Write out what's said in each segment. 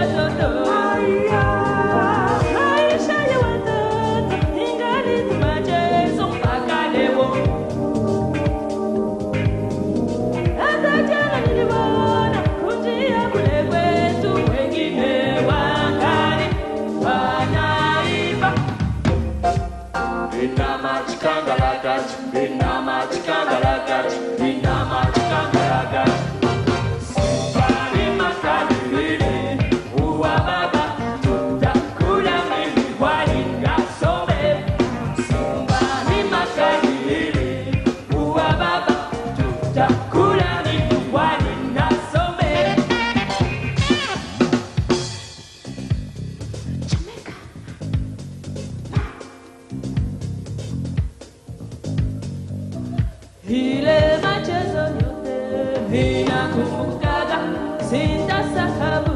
Ile machezo yote ninakumbukaga, sitasahau.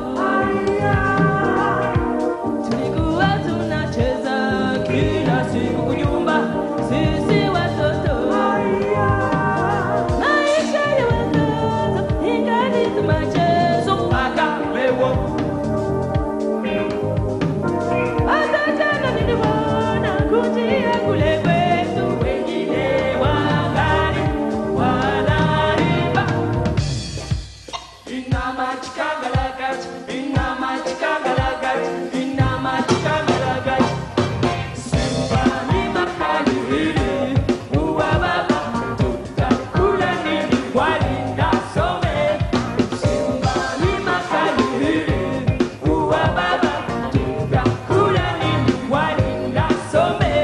Tulikuwa tunacheza kila siku kunyumba, sisi watoto. Maisha ya watoto ingali tu machezo mpaka leo. Hata jana niliona kujia kule kwetu, wengine wangali wanaiba. Inama chikangalagat, inama chikangalagat, inama chikangalagat. Simba ni makali hili, uwa baba, tutakula nini wali nasome. Simba ni makali hili, uwa baba, tutakula nini wali nasome.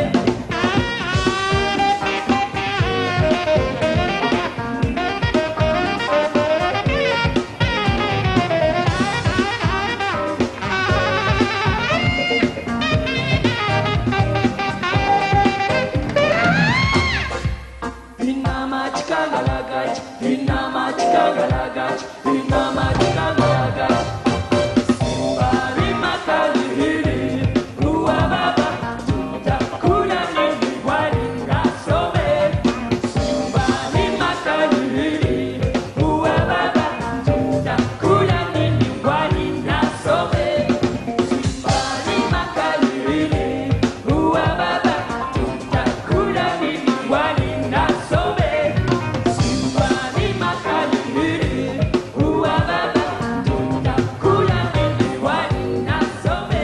Inama chikangalagat, inama chikangalagat, inama chikangalagat. Simba ni makali hili, uwa baba, tutakula nini wali nasome. Simba ni makali hili, uwa baba, tutakula nini wali nasome. Simba ni makali hili, uwa baba, tutakula nini wali nasome. Simba ni makali hili, uwa baba, tutakula nini wali nasome.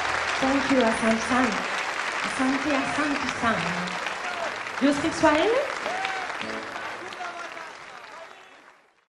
Thank you, asante sana. Asante sana. Juu Kiswahili?